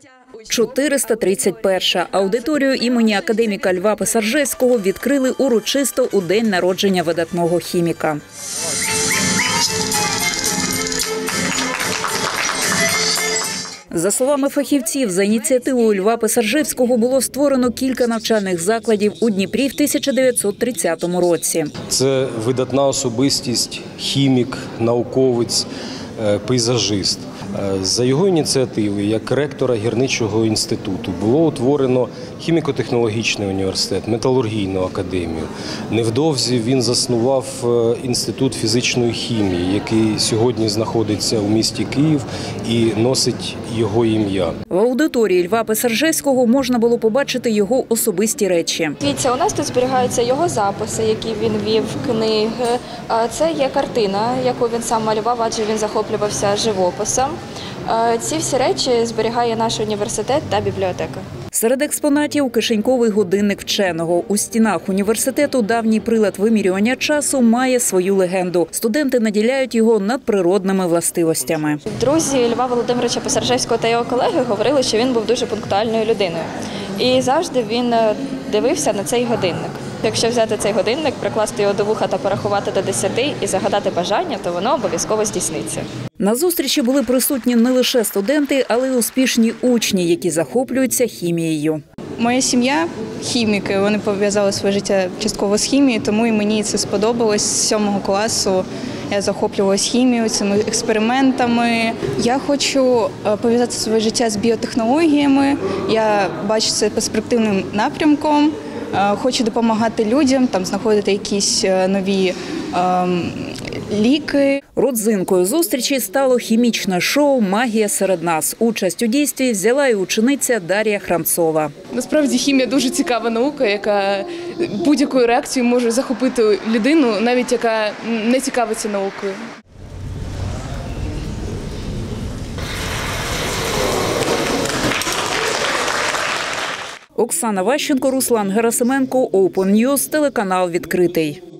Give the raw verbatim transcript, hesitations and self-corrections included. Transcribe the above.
чотириста тридцять перша. Аудиторію імені академіка Льва Писаржевського відкрили урочисто у день народження видатного хіміка. За словами фахівців, за ініціативою Льва Писаржевського було створено кілька навчальних закладів у Дніпрі в тисяча дев'ятсот тридцятому році. Це видатна особистість, хімік, науковець, пейзажист. За його ініціативи, як ректора гірничого інституту, було утворено хіміко-технологічний університет, металургійну академію. Невдовзі він заснував інститут фізичної хімії, який сьогодні знаходиться у місті Київ і носить його ім'я. В аудиторії Льва Писаржевського можна було побачити його особисті речі. Дивіться, у нас тут зберігаються його записи, які він вів, книги. Це є картина, яку він сам малював, адже він захоплювався живописом. Ці всі речі зберігає наш університет та бібліотека. Серед експонатів – кишеньковий годинник вченого. У стінах університету давній прилад вимірювання часу має свою легенду. Студенти наділяють його надприродними властивостями. Друзі Льва Володимировича Писаржевського та його колеги говорили, що він був дуже пунктуальною людиною. І завжди він дивився на цей годинник. Якщо взяти цей годинник, прикласти його до вуха та порахувати до десяти і загадати бажання, то воно обов'язково здійсниться. На зустрічі були присутні не лише студенти, але й успішні учні, які захоплюються хімією. Моя сім'я – хіміки, вони пов'язали своє життя частково з хімією, тому і мені це сподобалось з сьомого класу. Я захоплювалася хімією, цими експериментами. Я хочу пов'язати своє життя з біотехнологіями, я бачу це перспективним напрямком. Хочу допомагати людям, там знаходити якісь нові ем, ліки. Родзинкою зустрічі стало хімічне шоу «Магія серед нас». Участь у дійстві взяла і учениця Дар'я Храмцова. Насправді хімія дуже цікава наука, яка будь-якою реакцією може захопити людину, навіть яка не цікавиться наукою. Оксана Ващенко, Руслан Герасименко, Open News, телеканал «Відкритий».